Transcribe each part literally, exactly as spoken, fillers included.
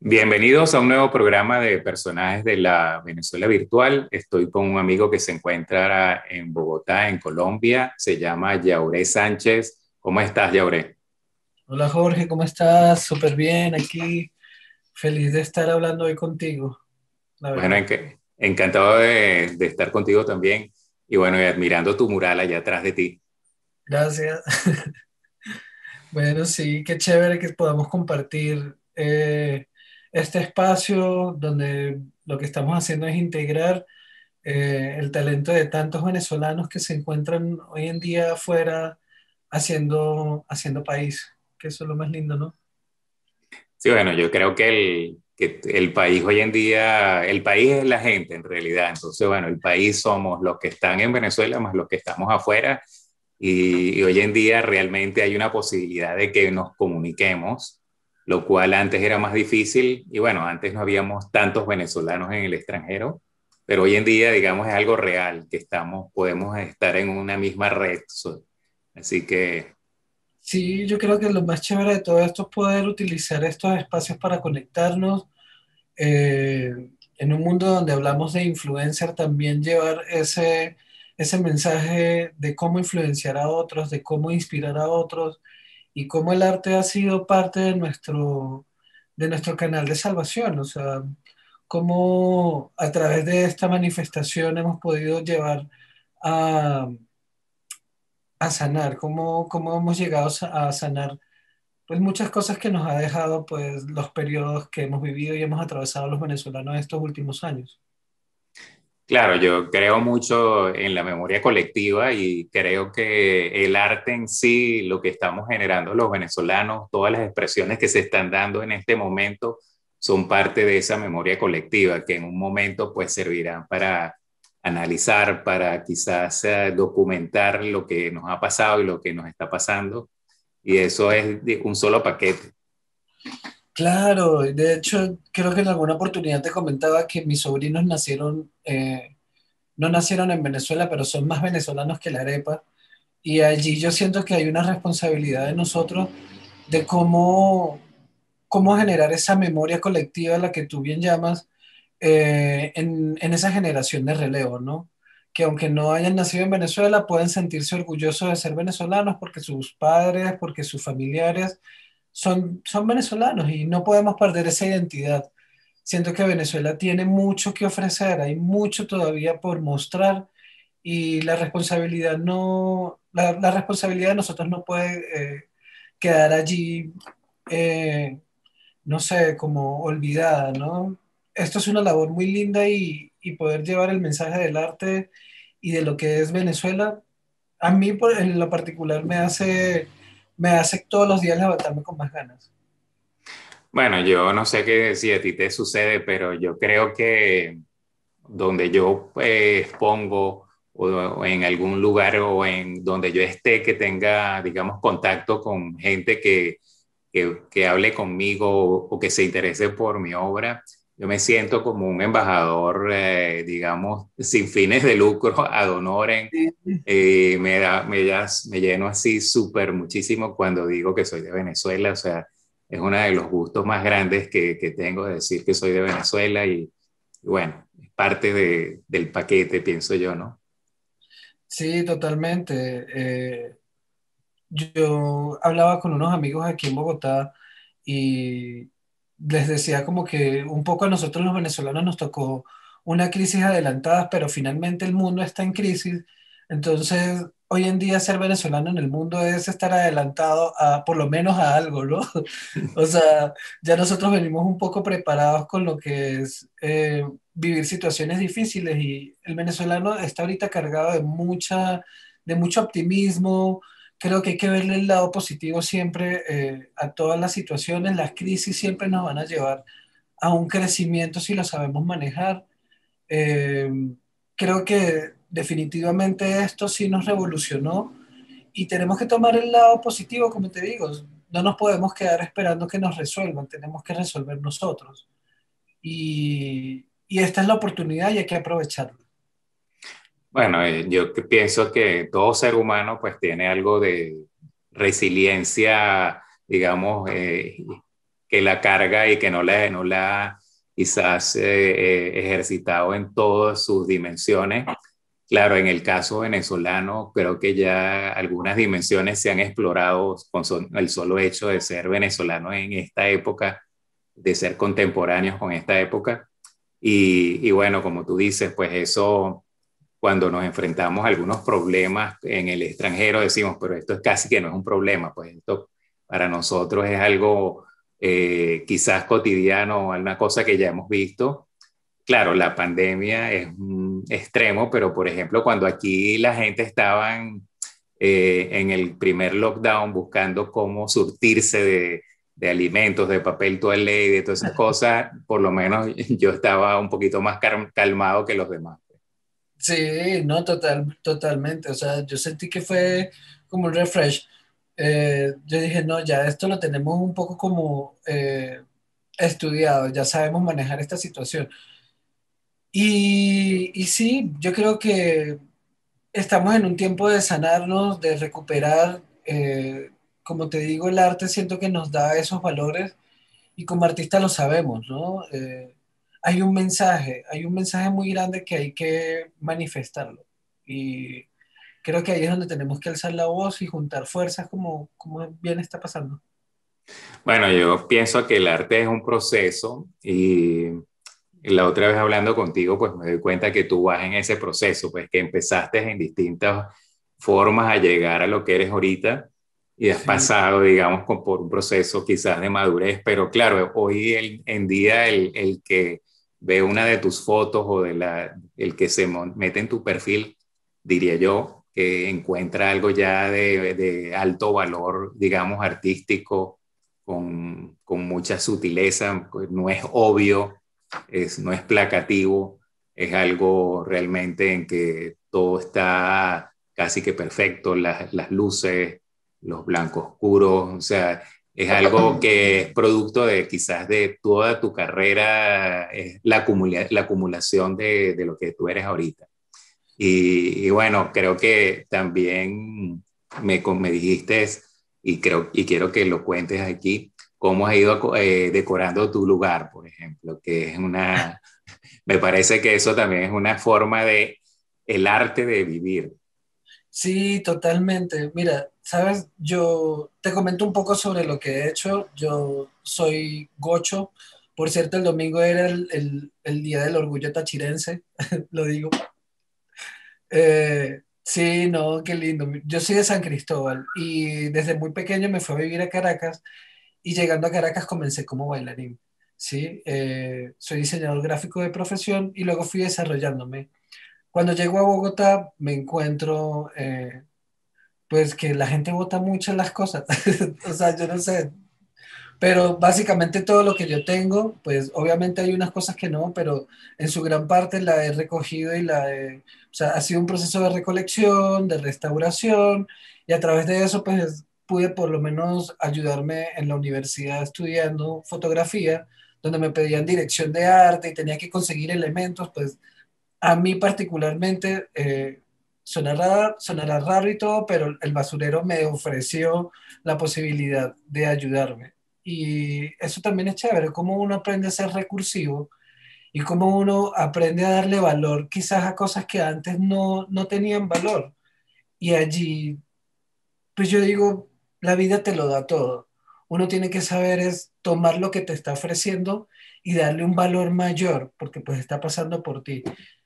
Bienvenidos a un nuevo programa de personajes de la Venezuela virtual. Estoy con un amigo que se encuentra en Bogotá, en Colombia. Se llama Yauré Sánchez. ¿Cómo estás, Yauré? Hola Jorge, ¿cómo estás? Súper bien, aquí feliz de estar hablando hoy contigo, la Bueno, verdad. enc- encantado de, de estar contigo también. Y bueno, y admirando tu mural allá atrás de ti. Gracias. Bueno, sí, qué chévere que podamos compartir eh, este espacio donde lo que estamos haciendo es integrar eh, el talento de tantos venezolanos que se encuentran hoy en día afuera haciendo, haciendo país, que eso es lo más lindo, ¿no? Sí, bueno, yo creo que el, que el país hoy en día, el país es la gente en realidad. Entonces, bueno, el país somos los que están en Venezuela más los que estamos afuera. Y, y hoy en día realmente hay una posibilidad de que nos comuniquemos, lo cual antes era más difícil. Y bueno, antes no habíamos tantos venezolanos en el extranjero, pero hoy en día, digamos, es algo real, que estamos, podemos estar en una misma red. So, así que, Sí, yo creo que lo más chévere de todo esto es poder utilizar estos espacios para conectarnos eh, en un mundo donde hablamos de influencer, también llevar ese, ese mensaje de cómo influenciar a otros, de cómo inspirar a otros y cómo el arte ha sido parte de nuestro, de nuestro canal de salvación. O sea, cómo a través de esta manifestación hemos podido llevar a, a sanar, cómo, cómo hemos llegado a sanar pues muchas cosas que nos ha dejado pues los periodos que hemos vivido y hemos atravesado los venezolanos estos últimos años. claro, yo creo mucho en la memoria colectiva y creo que el arte en sí, lo que estamos generando los venezolanos, todas las expresiones que se están dando en este momento, son parte de esa memoria colectiva que en un momento pues servirán para analizar, para quizás eh, documentar lo que nos ha pasado y lo que nos está pasando. Y eso es de un solo paquete. Claro, y de hecho creo que en alguna oportunidad te comentaba que mis sobrinos nacieron, eh, no nacieron en Venezuela, pero son más venezolanos que la arepa. Y allí yo siento que hay una responsabilidad de nosotros de cómo, cómo generar esa memoria colectiva a la que tú bien llamas eh, en, en esa generación de relevo, ¿no? Que aunque no hayan nacido en Venezuela, pueden sentirse orgullosos de ser venezolanos porque sus padres, porque sus familiares son, son venezolanos y no podemos perder esa identidad. Siento que Venezuela tiene mucho que ofrecer, hay mucho todavía por mostrar y la responsabilidad no, la, la responsabilidad de nosotros no puede eh, quedar allí, eh, no sé, como olvidada, ¿no? Esto es una labor muy linda y, y poder llevar el mensaje del arte y de lo que es Venezuela, a mí por, en lo particular me hace, me hace todos los días levantarme con más ganas. Bueno, yo no sé qué si a ti te sucede, pero yo creo que donde yo eh, expongo o, o en algún lugar o en donde yo esté que tenga, digamos, contacto con gente que, que, que hable conmigo o, o, que se interese por mi obra, yo me siento como un embajador, eh, digamos, sin fines de lucro, ad honorem. Eh, me, da, me, da, me lleno así súper muchísimo cuando digo que soy de Venezuela, o sea, es uno de los gustos más grandes que, que tengo de decir que soy de Venezuela y, y bueno, es parte de, del paquete, pienso yo, ¿no? Sí, totalmente. Eh, yo hablaba con unos amigos aquí en Bogotá y les decía como que un poco a nosotros los venezolanos nos tocó una crisis adelantada, pero finalmente el mundo está en crisis. Entonces, hoy en día ser venezolano en el mundo es estar adelantado a por lo menos a algo, ¿no? O sea, ya nosotros venimos un poco preparados con lo que es eh, vivir situaciones difíciles y el venezolano está ahorita cargado de mucha, de mucho optimismo. Creo que hay que verle el lado positivo siempre eh, a todas las situaciones. Las crisis siempre nos van a llevar a un crecimiento si lo sabemos manejar. Eh, Creo que definitivamente esto sí nos revolucionó y tenemos que tomar el lado positivo, como te digo. No nos podemos quedar esperando que nos resuelvan, tenemos que resolver nosotros. Y, y esta es la oportunidad y hay que aprovecharla. Bueno, eh, yo que pienso que todo ser humano pues tiene algo de resiliencia, digamos, eh, que la carga y que no la, no la quizás eh, eh, ejercitado en todas sus dimensiones. Claro, en el caso venezolano, creo que ya algunas dimensiones se han explorado con so- el solo hecho de ser venezolano en esta época, de ser contemporáneos con esta época. Y, y bueno, como tú dices, pues eso, cuando nos enfrentamos a algunos problemas en el extranjero, decimos, pero esto es casi que no es un problema, pues esto para nosotros es algo eh, quizás cotidiano, una cosa que ya hemos visto. Claro, la pandemia es un extremo, pero por ejemplo, cuando aquí la gente estaba en, eh, en el primer lockdown buscando cómo surtirse de, de alimentos, de papel toalé y de todas esas cosas, por lo menos yo estaba un poquito más calmado que los demás. Sí, no, total, totalmente. O sea, yo sentí que fue como un refresh. Eh, yo dije, no, ya esto lo tenemos un poco como eh, estudiado, ya sabemos manejar esta situación. Y, y sí, yo creo que estamos en un tiempo de sanarnos, de recuperar. Eh, como te digo, el arte siento que nos da esos valores y como artistas lo sabemos, ¿no? Eh, hay un mensaje, hay un mensaje muy grande que hay que manifestarlo. Y creo que ahí es donde tenemos que alzar la voz y juntar fuerzas como, como bien está pasando. Bueno, yo pienso que el arte es un proceso y la otra vez hablando contigo, pues me doy cuenta que tú vas en ese proceso, pues que empezaste en distintas formas a llegar a lo que eres ahorita y has Sí, pasado, digamos, con, por un proceso quizás de madurez, pero claro, hoy el, en día el, el que ve una de tus fotos o de la, el que se mete en tu perfil, diría yo, que encuentra algo ya de, de alto valor, digamos, artístico, con, con mucha sutileza, pues no es obvio, es, no es placativo, es algo realmente en que todo está casi que perfecto, las, las luces, los blancos oscuros, o sea, es algo que es producto de quizás de toda tu carrera, es la, acumula, la acumulación de, de, lo que tú eres ahorita. Y, y bueno, creo que también me, me dijiste, y, creo, y quiero que lo cuentes aquí, cómo has ido eh, decorando tu lugar, por ejemplo, que es una, me parece que eso también es una forma de el arte de vivir. sí, totalmente. Mira, sabes, yo te comento un poco sobre lo que he hecho. Yo soy gocho. Por cierto, el domingo era el, el- el Día del Orgullo Tachirense, lo digo. Eh, sí, no, qué lindo. Yo soy de San Cristóbal y desde muy pequeño me fui a vivir a Caracas y llegando a Caracas comencé como bailarín. Sí, Eh, soy diseñador gráfico de profesión y luego fui desarrollándome. Cuando llego a Bogotá me encuentro eh, pues que la gente vota mucho en las cosas. O sea, yo no sé, pero básicamente todo lo que yo tengo, pues obviamente hay unas cosas que no, pero en su gran parte la he recogido y la he, o sea, ha sido un proceso de recolección, de restauración, y a través de eso, pues pude por lo menos ayudarme en la universidad estudiando fotografía, donde me pedían dirección de arte y tenía que conseguir elementos, pues a mí particularmente, eh, sonará, sonará raro y todo, pero el basurero me ofreció la posibilidad de ayudarme. Y eso también es chévere, cómo uno aprende a ser recursivo y cómo uno aprende a darle valor quizás a cosas que antes no, no tenían valor. Y allí, pues yo digo, la vida te lo da todo. Uno tiene que saber es tomar lo que te está ofreciendo y darle un valor mayor, porque pues está pasando por ti.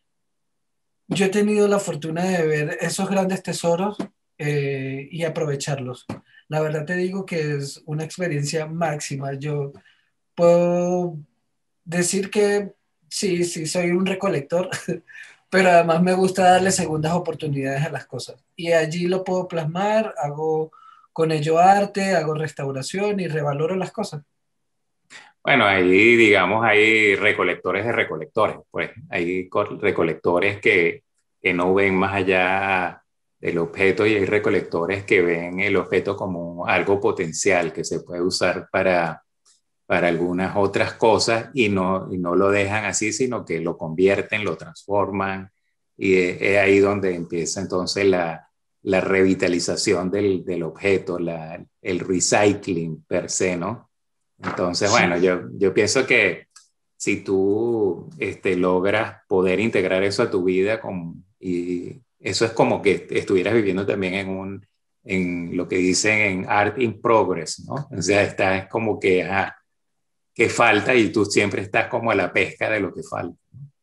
Yo he tenido la fortuna de ver esos grandes tesoros eh, y aprovecharlos. La verdad te digo que es una experiencia máxima. Yo puedo decir que sí, sí, soy un recolector, pero además me gusta darle segundas oportunidades a las cosas. Y allí lo puedo plasmar, hago con ello arte, hago restauración y revaloro las cosas. Bueno, ahí, digamos, hay recolectores de recolectores, pues hay recolectores que, que no ven más allá del objeto y hay recolectores que ven el objeto como algo potencial que se puede usar para, para algunas otras cosas y no, y no lo dejan así, sino que lo convierten, lo transforman y es, es ahí donde empieza entonces la, la revitalización del, del objeto, la, el recycling per se, ¿no? Entonces, Sí, bueno, yo, yo pienso que si tú este, logras poder integrar eso a tu vida con, y eso es como que estuvieras viviendo también en un, en lo que dicen en art in progress, ¿no? O sea, estás como que, ajá, que falta y tú siempre estás como a la pesca de lo que falta.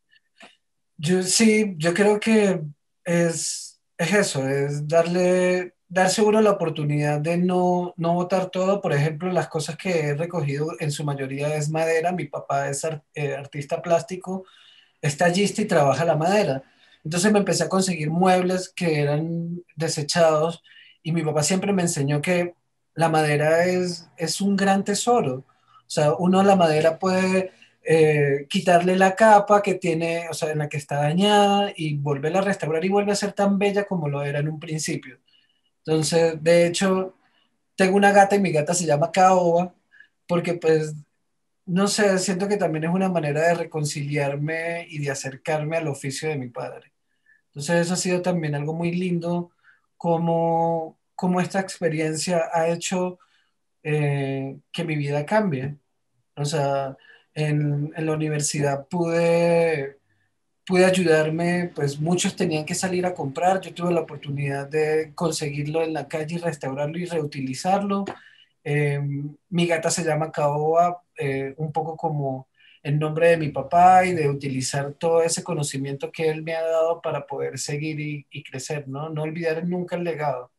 yo sí, yo creo que es, es eso, es darle, darse uno la oportunidad de no, no botar todo. Por ejemplo, las cosas que he recogido en su mayoría es madera. Mi papá es ar- eh, artista plástico, es tallista y trabaja la madera. Entonces me empecé a conseguir muebles que eran desechados y mi papá siempre me enseñó que la madera es, es un gran tesoro. O sea, uno la madera puede eh, quitarle la capa que tiene, o sea, en la que está dañada y volverla a restaurar y vuelve a ser tan bella como lo era en un principio. Entonces, de hecho, tengo una gata y mi gata se llama Caoba porque pues no sé, siento que también es una manera de reconciliarme y de acercarme al oficio de mi padre. Entonces eso ha sido también algo muy lindo, como, como esta experiencia ha hecho eh, que mi vida cambie. O sea, en, en la universidad pude, pude ayudarme, pues muchos tenían que salir a comprar, yo tuve la oportunidad de conseguirlo en la calle y restaurarlo y reutilizarlo. Eh, Mi gata se llama Caoba, eh, un poco como el nombre de mi papá y de utilizar todo ese conocimiento que él me ha dado para poder seguir y, y crecer, ¿no? No olvidar nunca el legado.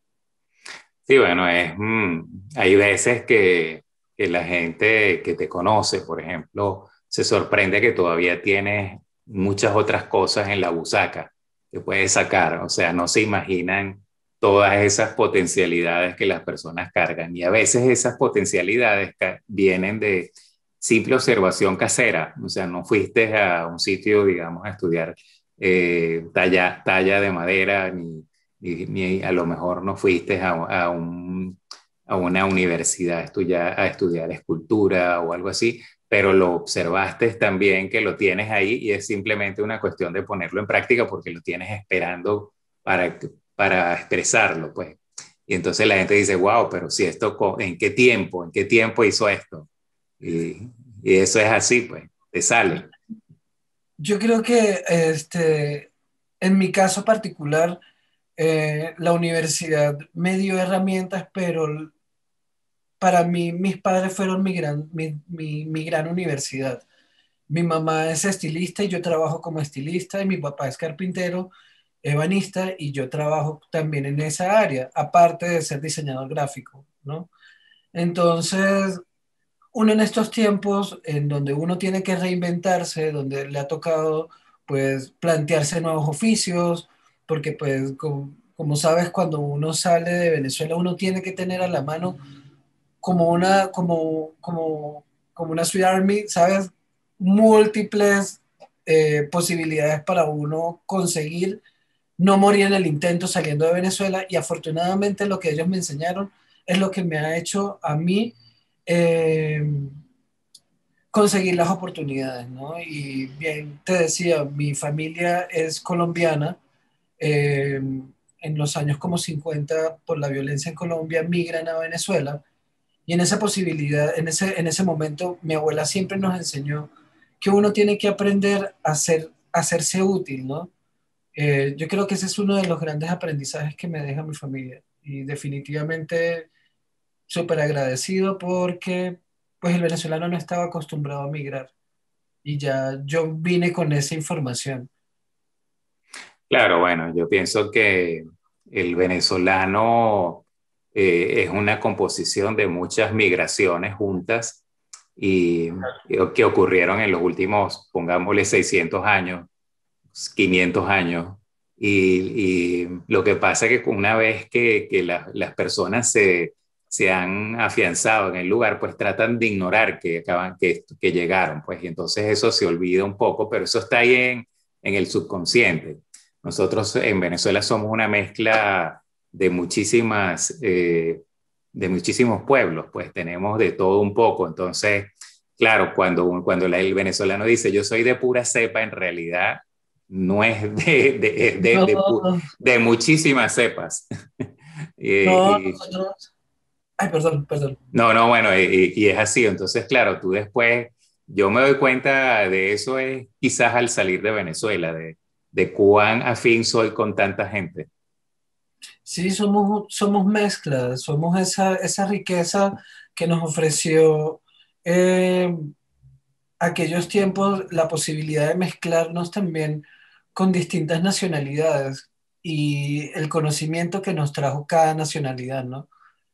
Sí, bueno, es, mm, hay veces que, que la gente que te conoce, por ejemplo, se sorprende que todavía tienes muchas otras cosas en la busaca que puedes sacar. O sea, no se imaginan todas esas potencialidades que las personas cargan. Y a veces esas potencialidades ca- vienen de simple observación casera. O sea, no fuiste a un sitio, digamos, a estudiar eh, talla, talla de madera ni ni, ni a lo mejor no fuiste a, a, un, a una universidad a estudiar, a estudiar escultura o algo así, pero lo observaste también que lo tienes ahí y es simplemente una cuestión de ponerlo en práctica porque lo tienes esperando para, para expresarlo, pues. Y entonces la gente dice, wow, pero si esto, ¿en qué tiempo? ¿En qué tiempo hizo esto? Y, y eso es así, pues, te sale. Yo creo que este, en mi caso particular, eh, la universidad me dio herramientas, pero para mí mis padres fueron mi gran, mi, mi, mi gran universidad. Mi mamá es estilista y yo trabajo como estilista y mi papá es carpintero, ebanista y yo trabajo también en esa área, aparte de ser diseñador gráfico, ¿no? Entonces, uno en estos tiempos en donde uno tiene que reinventarse, donde le ha tocado pues plantearse nuevos oficios, porque pues como, como sabes, cuando uno sale de Venezuela uno tiene que tener a la mano como una, como, como, como una Sweet Army, ¿sabes? Múltiples eh, posibilidades para uno conseguir no morir en el intento saliendo de Venezuela y afortunadamente lo que ellos me enseñaron es lo que me ha hecho a mí eh, conseguir las oportunidades, ¿no? Y bien, te decía, mi familia es colombiana. eh, en los años como cincuenta por la violencia en Colombia, migran a Venezuela y en esa posibilidad, en ese, en ese momento, mi abuela siempre nos enseñó que uno tiene que aprender a, ser, a hacerse útil, ¿no? Eh, yo creo que ese es uno de los grandes aprendizajes que me deja mi familia y definitivamente súper agradecido porque pues el venezolano no estaba acostumbrado a migrar y ya yo vine con esa información. Claro, bueno, yo pienso que el venezolano eh, es una composición de muchas migraciones juntas y que que ocurrieron en los últimos, pongámosle, seiscientos años, quinientos años. Y, y lo que pasa es que una vez que, que la- las personas se, se han afianzado en el lugar, pues tratan de ignorar que, acaban, que, que llegaron, pues, y entonces eso se olvida un poco, pero eso está ahí en, en el subconsciente. Nosotros en Venezuela somos una mezcla de muchísimas, eh, de muchísimos pueblos, pues tenemos de todo un poco. Entonces, claro, cuando, cuando el venezolano dice yo soy de pura cepa, en realidad no es de, de, es de, de, No, de muchísimas cepas. no, y, y nosotros Ay, perdón, perdón. No, no, bueno, y, y es así. Entonces, claro, tú después, yo me doy cuenta de eso es quizás al salir de Venezuela, de, de cuán afín soy con tanta gente. Sí, somos, somos mezclas, somos esa, esa riqueza que nos ofreció eh, aquellos tiempos la posibilidad de mezclarnos también con distintas nacionalidades y el conocimiento que nos trajo cada nacionalidad, ¿no?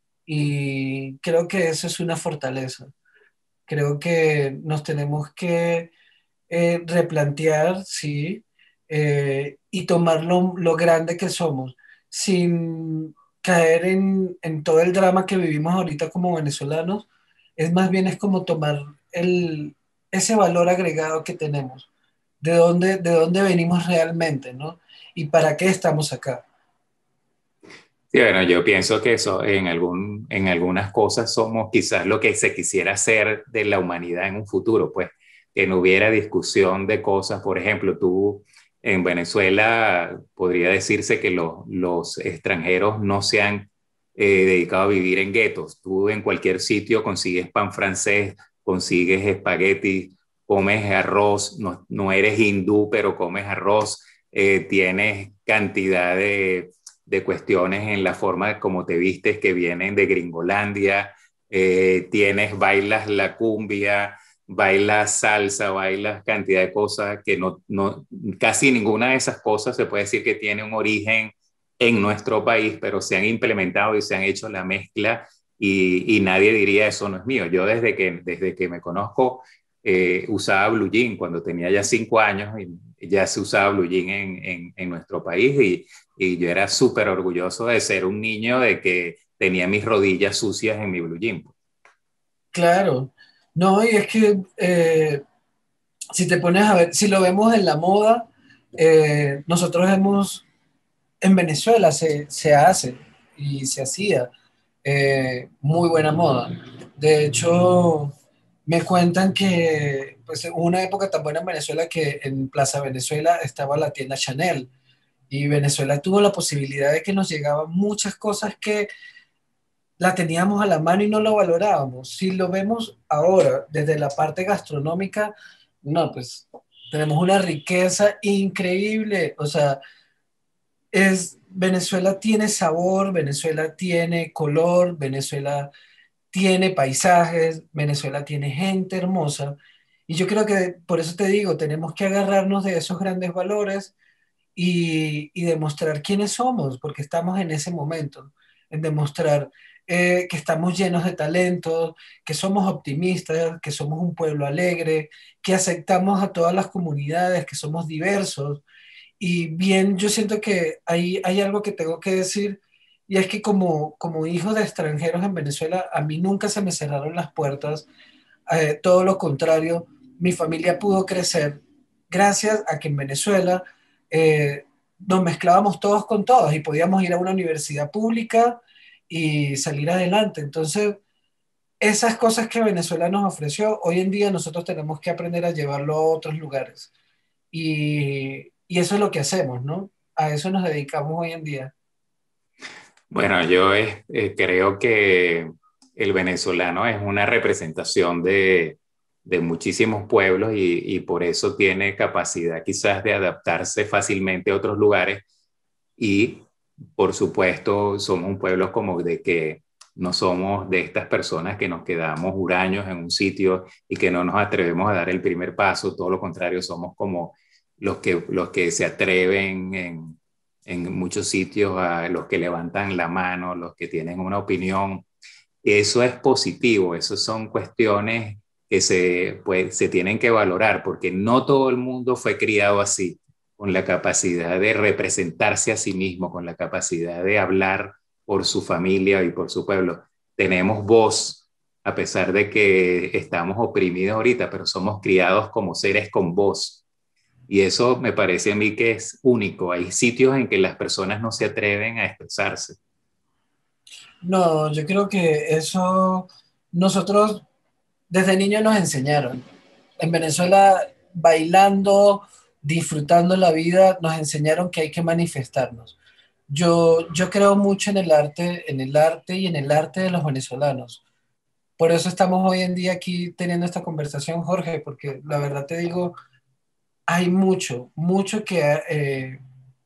Y creo que eso es una fortaleza. Creo que nos tenemos que eh, replantear, sí, eh, y tomar lo, lo grande que somos, sin caer en, en todo el drama que vivimos ahorita como venezolanos. Es más bien es como tomar el, ese valor agregado que tenemos, de dónde, de dónde venimos realmente, ¿no? Y para qué estamos acá. Sí, bueno, yo pienso que eso en algún, en algunas cosas somos quizás lo que se quisiera hacer de la humanidad en un futuro, pues que no hubiera discusión de cosas. Por ejemplo, tú en Venezuela podría decirse que los, los extranjeros no se han eh, dedicado a vivir en guetos. Tú en cualquier sitio consigues pan francés, consigues espagueti, comes arroz, no, no eres hindú, pero comes arroz, eh, tienes cantidad de de cuestiones en la forma como te vistes que vienen de Gringolandia, eh, tienes, bailas la cumbia, bailas salsa, bailas cantidad de cosas que no, no, casi ninguna de esas cosas se puede decir que tiene un origen en nuestro país, pero se han implementado y se han hecho la mezcla y, y nadie diría eso no es mío. Yo desde que, desde que me conozco eh, usaba blue jean cuando tenía ya cinco años y ya se usaba blue jean en, en, en nuestro país y, y yo era súper orgulloso de ser un niño de que tenía mis rodillas sucias en mi blue jean. Claro, no, y es que eh, si te pones a ver, si lo vemos en la moda, eh, nosotros hemos en Venezuela se, se hace y se hacía eh, muy buena moda. De hecho, me cuentan que pues, hubo una época tan buena en Venezuela que en Plaza Venezuela estaba la tienda Chanel y Venezuela tuvo la posibilidad de que nos llegaban muchas cosas que la teníamos a la mano y no lo valorábamos. Si lo vemos ahora desde la parte gastronómica, no, pues tenemos una riqueza increíble. O sea, es, Venezuela tiene sabor, Venezuela tiene color, Venezuela tiene paisajes, Venezuela tiene gente hermosa. Y yo creo que por eso te digo, tenemos que agarrarnos de esos grandes valores y, y demostrar quiénes somos, porque estamos en ese momento, en demostrar eh, que estamos llenos de talentos, que somos optimistas, que somos un pueblo alegre, que aceptamos a todas las comunidades, que somos diversos y bien, yo siento que hay, hay algo que tengo que decir, y es que como, como hijo de extranjeros en Venezuela, a mí nunca se me cerraron las puertas, eh, todo lo contrario, mi familia pudo crecer gracias a que en Venezuela eh, nos mezclábamos todos con todos y podíamos ir a una universidad pública y salir adelante. Entonces, esas cosas que Venezuela nos ofreció, hoy en día nosotros tenemos que aprender a llevarlo a otros lugares. Y, y eso es lo que hacemos, ¿no? A eso nos dedicamos hoy en día. Bueno, yo eh, eh, creo que el venezolano es una representación de, de muchísimos pueblos y, y por eso tiene capacidad quizás de adaptarse fácilmente a otros lugares y por supuesto somos un pueblo como de que no somos de estas personas que nos quedamos huraños en un sitio y que no nos atrevemos a dar el primer paso, todo lo contrario, somos como los que, los que se atreven en, en muchos sitios, a los que levantan la mano, los que tienen una opinión. Eso es positivo, eso son cuestiones que se, pues, se tienen que valorar porque no todo el mundo fue criado así, con la capacidad de representarse a sí mismo, con la capacidad de hablar por su familia y por su pueblo. Tenemos voz, a pesar de que estamos oprimidos ahorita, pero somos criados como seres con voz. Y eso me parece a mí que es único. Hay sitios en que las personas no se atreven a expresarse. No, yo creo que eso nosotros desde niños nos enseñaron. En Venezuela, bailando, disfrutando la vida, nos enseñaron que hay que manifestarnos. Yo, yo creo mucho en el arte, en el arte y en el arte de los venezolanos. Por eso estamos hoy en día aquí teniendo esta conversación, Jorge, porque la verdad te digo, hay mucho, mucho que, eh,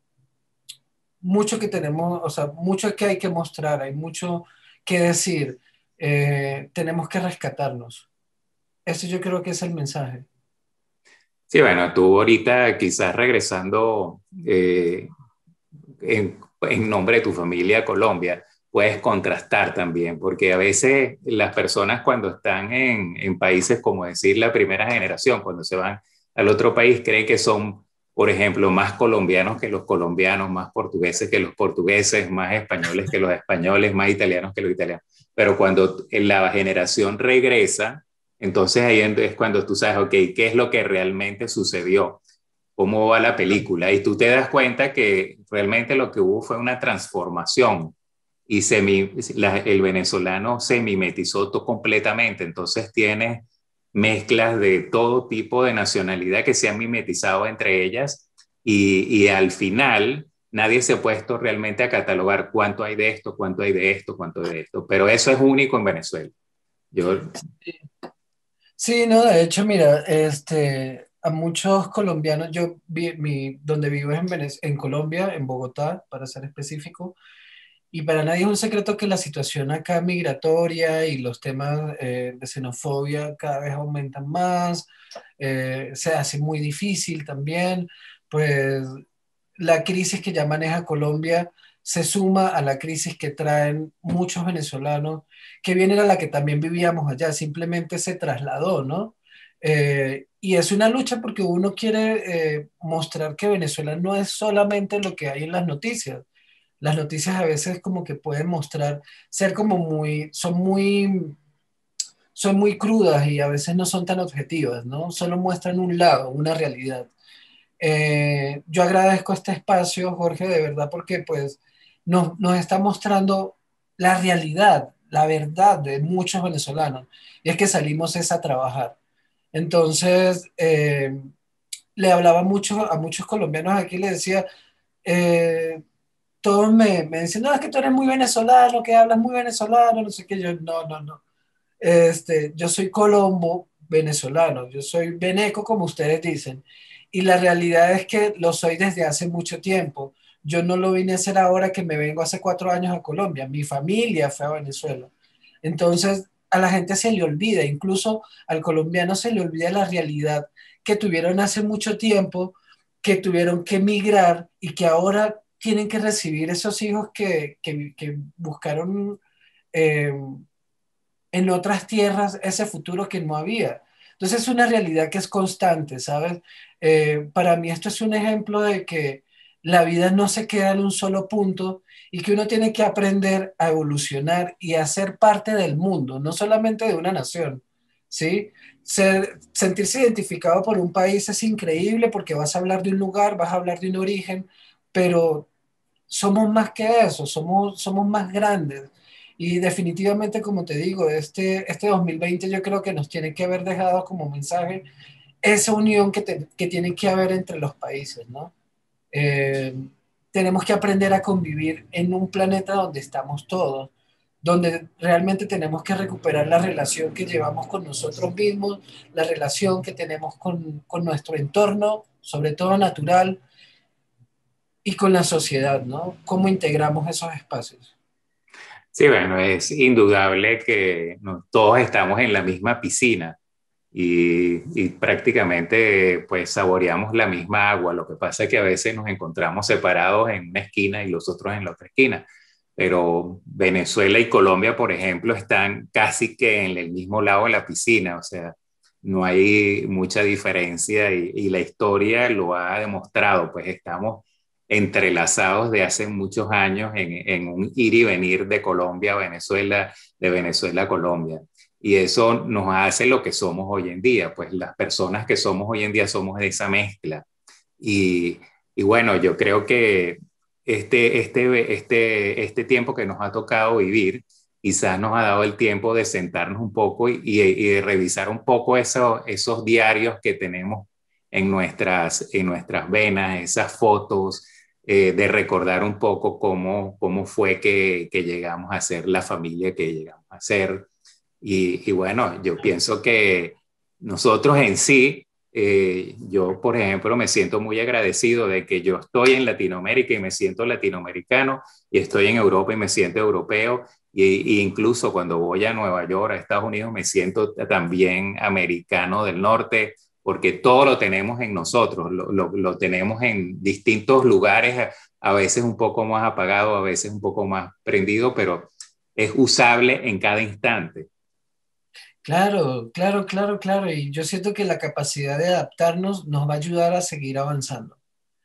mucho que tenemos, o sea, mucho que hay que mostrar, hay mucho que decir, eh, tenemos que rescatarnos. Eso yo creo que es el mensaje. Sí, bueno, tú ahorita quizás regresando eh, en, en nombre de tu familia a Colombia, puedes contrastar también, porque a veces las personas cuando están en, en países como decir la primera generación, cuando se van al otro país, creen que son, por ejemplo, más colombianos que los colombianos, más portugueses que los portugueses, más españoles que los españoles, más italianos que los italianos. Pero cuando la generación regresa, entonces ahí es cuando tú sabes, ok, ¿qué es lo que realmente sucedió? ¿Cómo va la película? Y tú te das cuenta que realmente lo que hubo fue una transformación y se, la, el venezolano se mimetizó todo completamente. Entonces tiene mezclas de todo tipo de nacionalidad que se han mimetizado entre ellas y, y al final nadie se ha puesto realmente a catalogar cuánto hay de esto, cuánto hay de esto, cuánto hay de esto. Pero eso es único en Venezuela. Yo, Sí, no, de hecho, mira, este, a muchos colombianos, yo vi, mi, donde vivo es en, Venez- en Colombia, en Bogotá, para ser específico, y para nadie es un secreto que la situación acá migratoria y los temas eh, de xenofobia cada vez aumentan más, eh, se hace muy difícil también, pues la crisis que ya maneja Colombia se suma a la crisis que traen muchos venezolanos, que bien era la que también vivíamos allá, simplemente se trasladó, ¿no? Eh, y es una lucha porque uno quiere eh, mostrar que Venezuela no es solamente lo que hay en las noticias. Las noticias a veces como que pueden mostrar, ser como muy, son muy, son muy crudas y a veces no son tan objetivas, ¿no? Solo muestran un lado, una realidad. Eh, yo agradezco este espacio, Jorge, de verdad, porque pues nos, nos está mostrando la realidad, la verdad de muchos venezolanos. Y es que salimos es a trabajar. Entonces, eh, le hablaba mucho a muchos colombianos aquí, le decía, eh, todos me, me dicen, no, es que tú eres muy venezolano, que hablas muy venezolano, no sé qué, yo, no, no, no. Este, yo soy colombo venezolano, yo soy veneco como ustedes dicen, y la realidad es que lo soy desde hace mucho tiempo. Yo no lo vine a hacer ahora que me vengo hace cuatro años a Colombia, mi familia fue a Venezuela. Entonces, a la gente se le olvida, incluso al colombiano se le olvida la realidad que tuvieron hace mucho tiempo, que tuvieron que emigrar y que ahora tienen que recibir esos hijos que, que, que buscaron eh, en otras tierras ese futuro que no había. Entonces es una realidad que es constante, ¿sabes? Eh, para mí esto es un ejemplo de que la vida no se queda en un solo punto y que uno tiene que aprender a evolucionar y a ser parte del mundo, no solamente de una nación, ¿sí? Ser, sentirse identificado por un país es increíble porque vas a hablar de un lugar, vas a hablar de un origen, pero somos más que eso, somos, somos más grandes. Y definitivamente, como te digo, este, este dos mil veinte yo creo que nos tiene que haber dejado como mensaje esa unión que, te- que tiene que haber entre los países, ¿no? Eh, tenemos que aprender a convivir en un planeta donde estamos todos, donde realmente tenemos que recuperar la relación que llevamos con nosotros mismos, la relación que tenemos con, con nuestro entorno, sobre todo natural, y con la sociedad, ¿no? ¿Cómo integramos esos espacios? sí, bueno, es indudable que no, todos estamos en la misma piscina y, y prácticamente pues saboreamos la misma agua. Lo que pasa es que a veces nos encontramos separados en una esquina y los otros en la otra esquina. Pero Venezuela y Colombia, por ejemplo, están casi que en el mismo lado de la piscina, o sea, no hay mucha diferencia y, y la historia lo ha demostrado, pues estamos entrelazados de hace muchos años en, en un ir y venir de Colombia a Venezuela, de Venezuela a Colombia. Y eso nos hace lo que somos hoy en día, pues las personas que somos hoy en día somos de esa mezcla. Y, y bueno, yo creo que este, este, este, este tiempo que nos ha tocado vivir, quizás nos ha dado el tiempo de sentarnos un poco y, y, y de revisar un poco eso, esos diarios que tenemos en nuestras, en nuestras venas, esas fotos, eh, de recordar un poco cómo, cómo fue que, que llegamos a ser la familia que llegamos a ser. Y, y bueno, yo pienso que nosotros en sí, eh, yo por ejemplo me siento muy agradecido de que yo estoy en Latinoamérica y me siento latinoamericano, y estoy en Europa y me siento europeo, y, y incluso cuando voy a Nueva York, a Estados Unidos, me siento también americano del norte, porque todo lo tenemos en nosotros, lo, lo, lo tenemos en distintos lugares, a, a veces un poco más apagado, a veces un poco más prendido, pero es usable en cada instante. Claro, claro, claro, claro. Y yo siento que la capacidad de adaptarnos nos va a ayudar a seguir avanzando.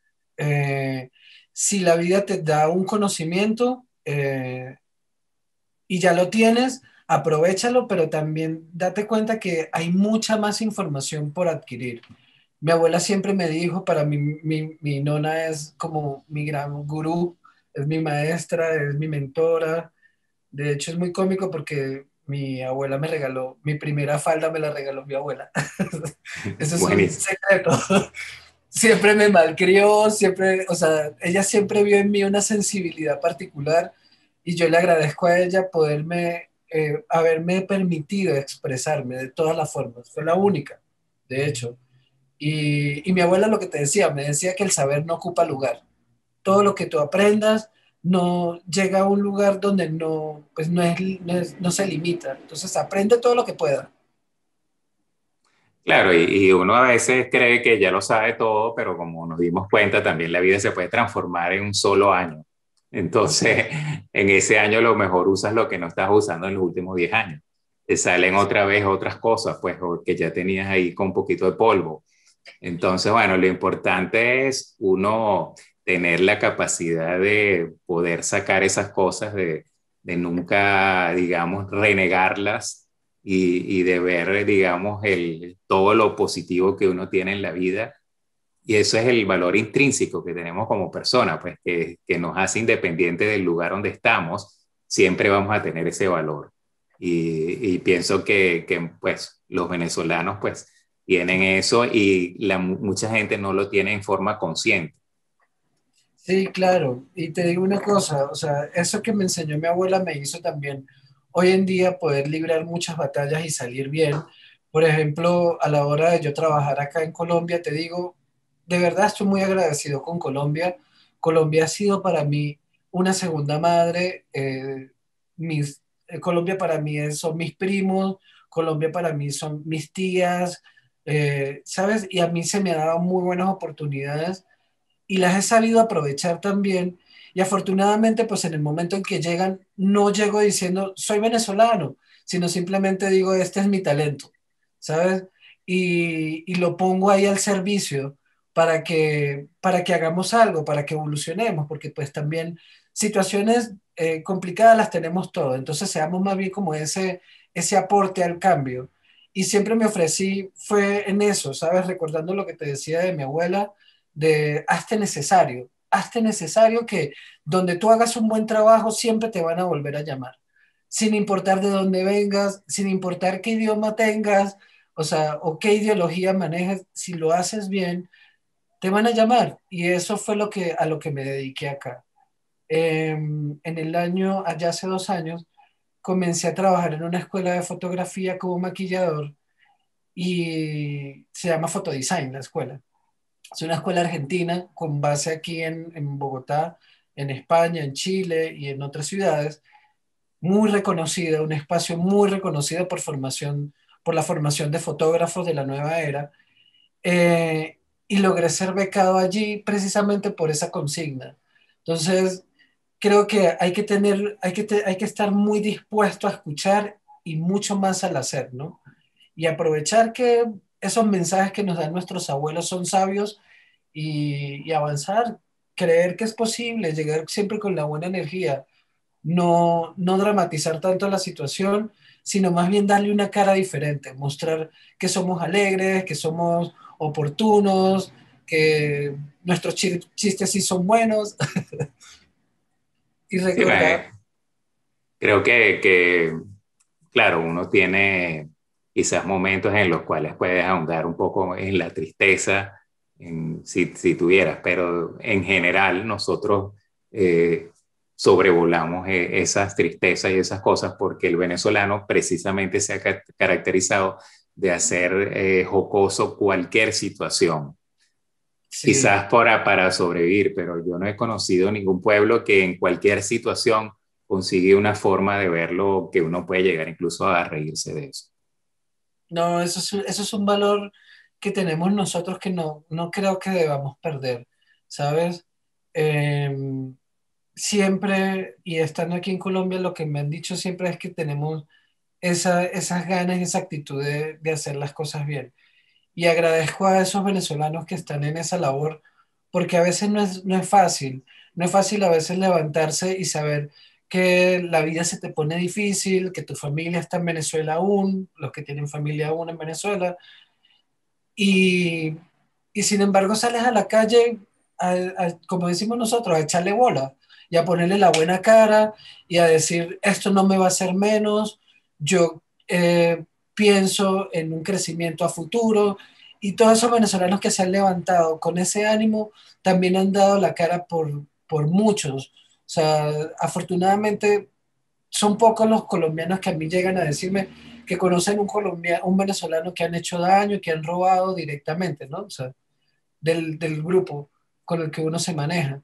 Eh, si la vida te da un conocimiento eh, y ya lo tienes, aprovéchalo, pero también date cuenta que hay mucha más información por adquirir. Mi abuela siempre me dijo, para mí, mi, mi nona es como mi gran gurú, es mi maestra, es mi mentora. De hecho, es muy cómico porque mi abuela me regaló, mi primera falda me la regaló mi abuela. Ese es un Buenísimo. secreto. Siempre me malcrió, siempre, o sea, ella siempre vio en mí una sensibilidad particular y yo le agradezco a ella poderme, eh, haberme permitido expresarme de todas las formas. Fue la única, de hecho. Y, y mi abuela lo que te decía, me decía que el saber no ocupa lugar. Todo lo que tú aprendas no llega a un lugar donde no, pues no, es, no, es- no se limita. Entonces aprende todo lo que pueda. Claro, y, y uno a veces cree que ya lo sabe todo, pero como nos dimos cuenta, también la vida se puede transformar en un solo año. Así Entonces, es. en ese año a lo mejor usas lo que no estás usando en los últimos diez años. Te salen otra vez otras cosas, pues, o que ya tenías ahí con un poquito de polvo. Entonces, bueno, lo importante es uno tener la capacidad de poder sacar esas cosas, de, de nunca, digamos, renegarlas, y, y de ver, digamos, el, todo lo positivo que uno tiene en la vida. Y eso es el valor intrínseco que tenemos como persona, pues que, que nos hace independiente del lugar donde estamos, siempre vamos a tener ese valor. Y, y pienso que, que, pues, los venezolanos, pues, tienen eso, y la, mucha gente no lo tiene en forma consciente. Sí, claro. Y te digo una cosa, o sea, eso que me enseñó mi abuela me hizo también hoy en día poder librar muchas batallas y salir bien. Por ejemplo, a la hora de yo trabajar acá en Colombia, te digo, de verdad estoy muy agradecido con Colombia. Colombia ha sido para mí una segunda madre. Eh, mis, eh, Colombia para mí es- son mis primos, Colombia para mí son mis tías, eh, ¿sabes? Y a mí se me han dado muy buenas oportunidades y las he sabido aprovechar también. Y afortunadamente, pues en el momento en que llegan, no llego diciendo, soy venezolano, sino simplemente digo, este es mi talento, ¿sabes? Y, y lo pongo ahí al servicio para que, para que hagamos algo, para que evolucionemos, porque pues también situaciones eh, complicadas las tenemos todas, entonces seamos más bien como ese, ese aporte al cambio. Y siempre me ofrecí, fue en eso, ¿sabes? Recordando lo que te decía de mi abuela, de hazte necesario, hazte necesario que donde tú hagas un buen trabajo siempre te van a volver a llamar, sin importar de dónde vengas, sin importar qué idioma tengas, o sea, o qué ideología manejes, si lo haces bien, te van a llamar. Y eso fue lo que, a lo que me dediqué acá. Eh, en el año, allá hace dos años, comencé a trabajar en una escuela de fotografía como maquillador y se llama Fotodesign la escuela. Es una escuela argentina con base aquí en, en Bogotá, en España, en Chile y en otras ciudades, muy reconocida, un espacio muy reconocido por formación, por la formación de fotógrafos de la nueva era. Eh, y logré ser becado allí precisamente por esa consigna. Entonces, creo que hay que tener, hay que, te- hay que estar muy dispuesto a escuchar y mucho más al hacer, ¿no? Y aprovechar que esos mensajes que nos dan nuestros abuelos son sabios y, y avanzar, creer que es posible, llegar siempre con la buena energía, no, no dramatizar tanto la situación, sino más bien darle una cara diferente, mostrar que somos alegres, que somos oportunos, que nuestros chi- chistes sí son buenos y Sí, recordar, eh, creo que, que, claro, uno tiene quizás momentos en los cuales puedes ahondar un poco en la tristeza, en- si, si tuvieras, pero en general nosotros eh, sobrevolamos eh, esas tristezas y esas cosas porque el venezolano precisamente se ha ca- caracterizado de hacer eh, jocoso cualquier situación, Sí. quizás para, para sobrevivir, pero yo no he conocido ningún pueblo que en cualquier situación consigue una forma de verlo que uno puede llegar incluso a reírse de eso. No, eso es, un- eso es un valor que tenemos nosotros que no, no creo que debamos perder, ¿sabes? Eh, Siempre, y estando aquí en Colombia, lo que me han dicho siempre es que tenemos esa, esas ganas, esa actitud de, de hacer las cosas bien. Y agradezco a esos venezolanos que están en esa labor, porque a veces no es, no es fácil, no es fácil a veces levantarse y saber que la vida se te pone difícil, que tu familia está en Venezuela aún, los que tienen familia aún en Venezuela, y, y sin embargo sales a la calle, a- a- como decimos nosotros, a echarle bola y a ponerle la buena cara y a decir, esto no me va a hacer menos, yo eh, pienso en un crecimiento a futuro. Y todos esos venezolanos que se han levantado con ese ánimo también han dado la cara por, por muchos. O sea, afortunadamente son pocos los colombianos que a mí llegan a decirme que conocen un colombiano, un venezolano que han hecho daño, que han robado directamente, ¿no? O sea, del, del grupo con el que uno se maneja.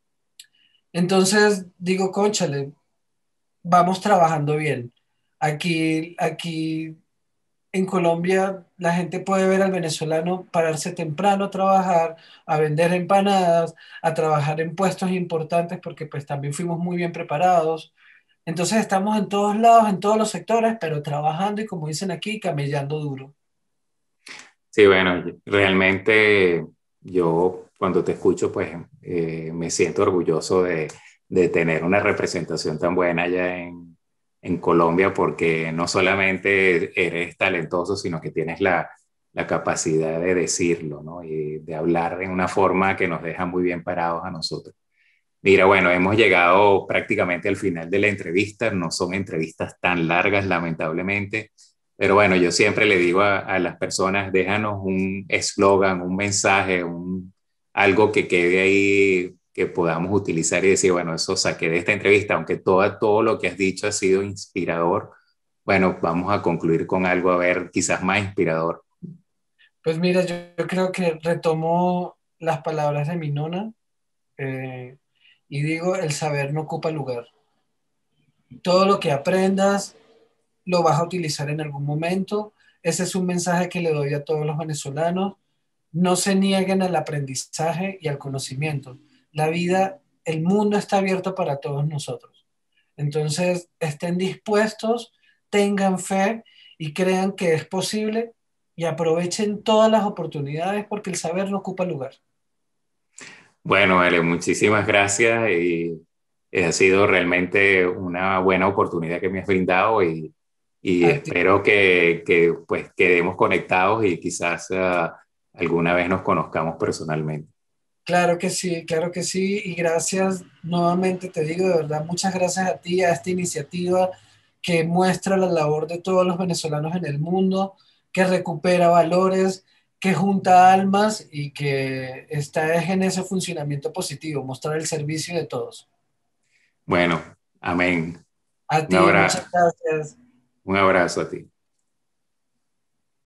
Entonces digo, cónchale, vamos trabajando bien. Aquí, aquí en Colombia la gente puede ver al venezolano pararse temprano a trabajar, a vender empanadas, a trabajar en puestos importantes porque pues también fuimos muy bien preparados. Entonces estamos en todos lados, en todos los sectores, pero trabajando y como dicen aquí, camellando duro. Sí, bueno, realmente yo cuando te escucho, pues eh, me siento orgulloso de, de tener una representación tan buena allá en, en Colombia, porque no solamente eres talentoso, sino que tienes la, la capacidad de decirlo, ¿no? Y de hablar en una forma que nos deja muy bien parados a nosotros. Mira, bueno, hemos llegado prácticamente al final de la entrevista. No son entrevistas tan largas, lamentablemente, pero bueno, yo siempre le digo a, a las personas, déjanos un eslogan, un mensaje, un, algo que quede ahí que podamos utilizar y decir, bueno, eso saqué de esta entrevista, aunque todo, todo lo que has dicho ha sido inspirador. Bueno, vamos a concluir con algo, a ver, quizás más inspirador. Pues mira, yo, yo creo que retomo las palabras de mi nona eh, y digo, el saber no ocupa lugar. Todo lo que aprendas lo vas a utilizar en algún momento. Ese es un mensaje que le doy a todos los venezolanos. No se nieguen al aprendizaje y al conocimiento. La vida, el mundo está abierto para todos nosotros. Entonces, estén dispuestos, tengan fe y crean que es posible y aprovechen todas las oportunidades porque el saber no ocupa lugar. Bueno, vale, muchísimas gracias y ha sido realmente una buena oportunidad que me has brindado y, y A ti. espero que, que, pues quedemos conectados y quizás uh, alguna vez nos conozcamos personalmente. Claro que sí, claro que sí. Y gracias nuevamente, te digo de verdad, muchas gracias a ti, a esta iniciativa que muestra la labor de todos los venezolanos en el mundo, que recupera valores, que junta almas y que está es en ese funcionamiento positivo, mostrar el servicio de todos. Bueno, amén. A Un ti, abrazo, muchas gracias. un abrazo a ti.